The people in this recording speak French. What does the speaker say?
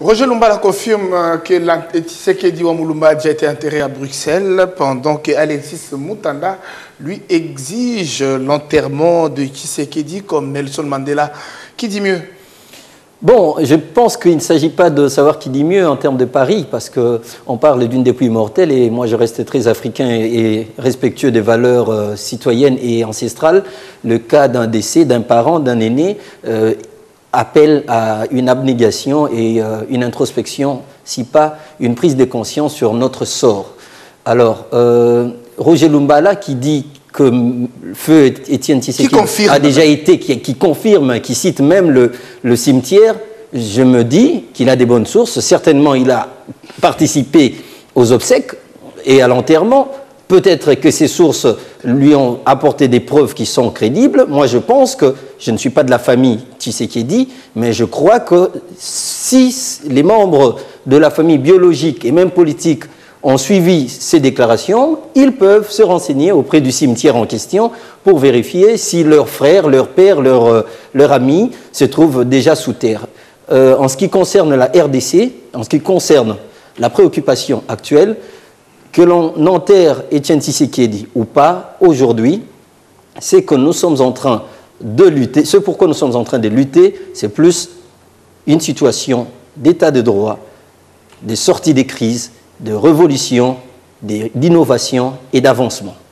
Roger Lumbala confirme que Tshisekedi Wamulumba a déjà été enterré à Bruxelles pendant que Alexis Moutanda lui exige l'enterrement de Tshisekedi comme Nelson Mandela. Qui dit mieux? Bon, je pense qu'il ne s'agit pas de savoir qui dit mieux en termes de Paris, parce qu'on parle d'une dépouille mortelle et moi je reste très africain et respectueux des valeurs citoyennes et ancestrales. Le cas d'un décès, d'un parent, d'un aîné appelle à une abnégation et une introspection, si pas une prise de conscience sur notre sort. Alors, Roger Lumbala qui dit que feu Étienne Tshisekedi a déjà été, qui confirme, qui cite même le cimetière, je me dis qu'il a des bonnes sources. Certainement, il a participé aux obsèques et à l'enterrement. Peut-être que ces sources lui ont apporté des preuves qui sont crédibles. Moi, je pense que je ne suis pas de la famille Tshisekedi, mais je crois que si les membres de la famille biologique et même politique ont suivi ces déclarations, ils peuvent se renseigner auprès du cimetière en question pour vérifier si leur frère, leur père, leur ami se trouvent déjà sous terre. En ce qui concerne la RDC, en ce qui concerne la préoccupation actuelle, que l'on enterre Étienne Tshisekedi ou pas, aujourd'hui, c'est que nous sommes en train de lutter. Ce pourquoi nous sommes en train de lutter, c'est plus une situation d'état de droit, des sorties des crises, de révolution, d'innovation et d'avancement.